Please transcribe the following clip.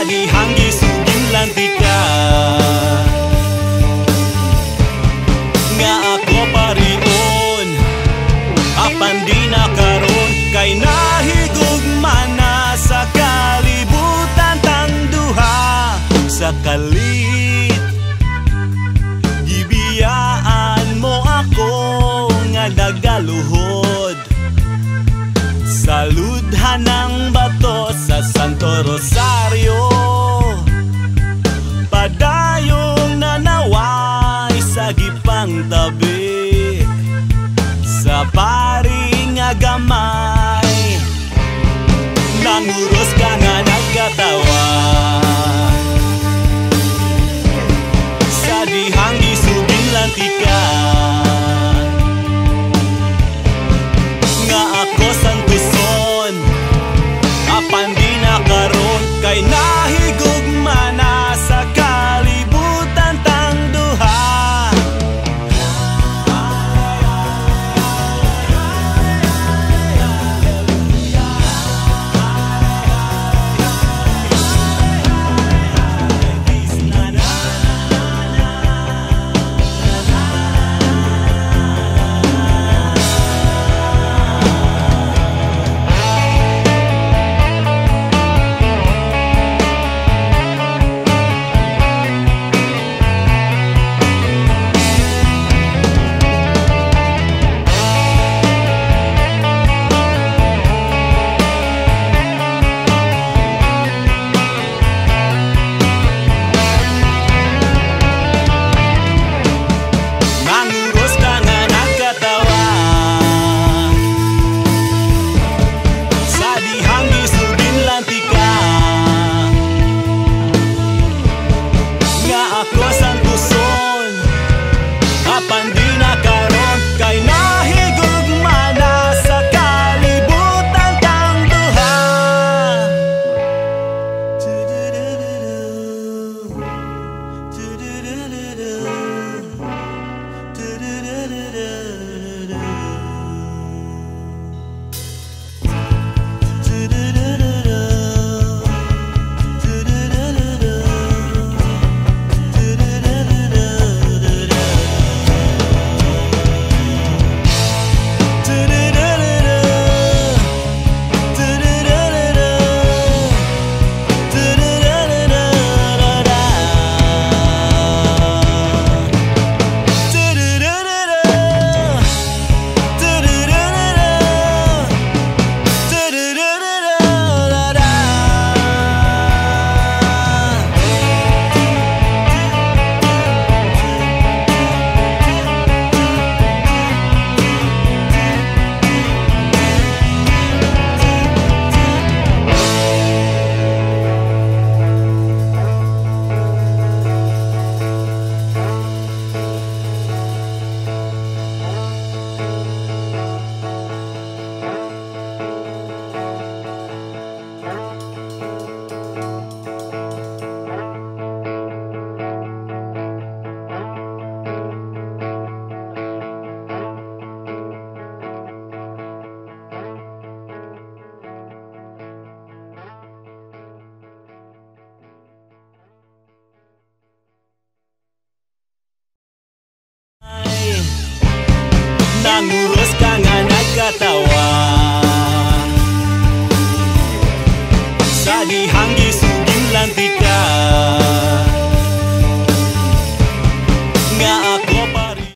dihang gisugin lantika nga ako parion apan di na karon kay nahigugma na sa kalibutan tang duha sa kalit gibiyaan mo ako nga nagaluhod sa ludhanang bato sa Santo Rosario padayong nanaway sa gipang tabi sa pari nga gamay nanguros ka nga nagkatawa sa dihang gisugin lantika nga ako santuson apan di na karon kay nahigugma na sa kalibutan tang duha ako santuson apan di na karon kay nahigugma na sa kalibutan tang duha nanguros ka nga nagkatawa